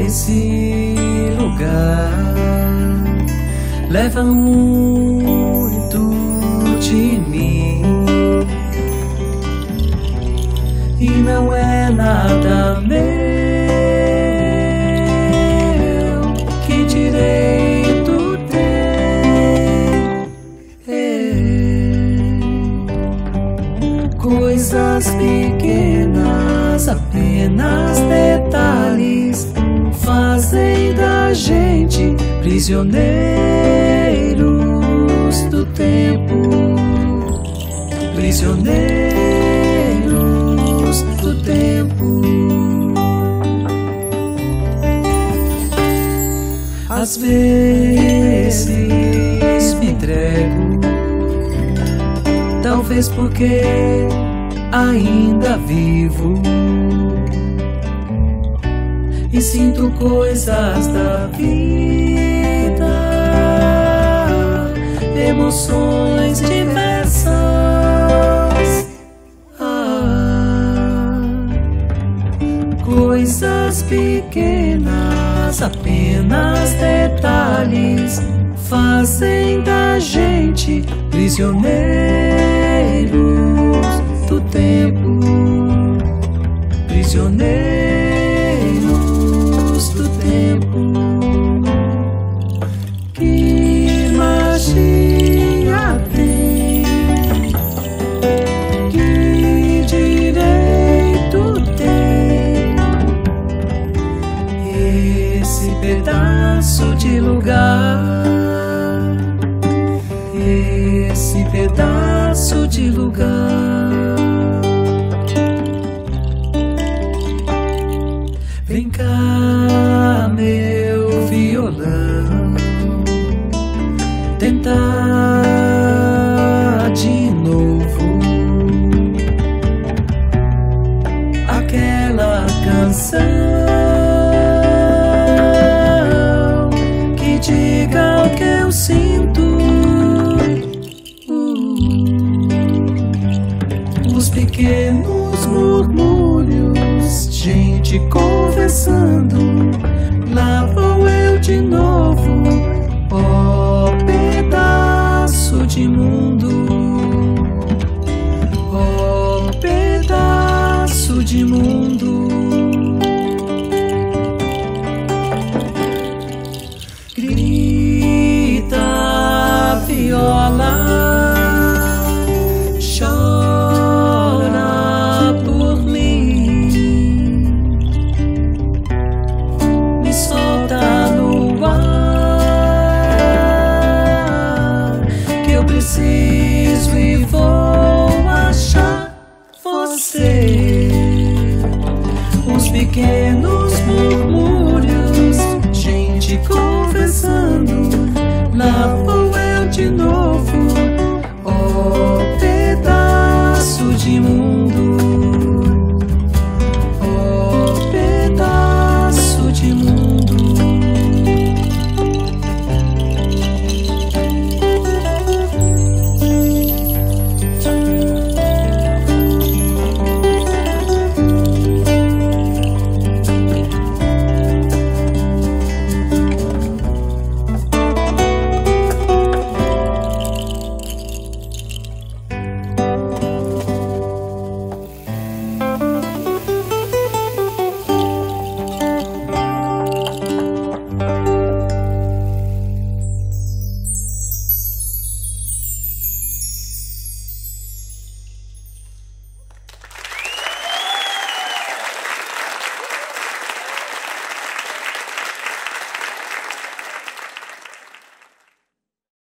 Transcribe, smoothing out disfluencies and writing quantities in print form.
esse lugar leva muito de mim e não é nada meu. Que direito tem? Coisas pequenas, apenas detalhes, fazem da gente prisioneiros do tempo, prisioneiros do tempo. Às vezes me entrego, talvez porque ainda vivo e sinto coisas da vida, emoções diversas, coisas pequenas, apenas detalhes, fazem da gente prisioneiros do tempo, prisioneiros do tempo. Que magia tem? Que direito tem esse pedaço de lugar, esse pedaço de lugar? Vem cá, meu violão, tentar de novo aquela canção que diga o que eu sinto. Os pequenos murmúrios, gente conversando, lá vou eu de novo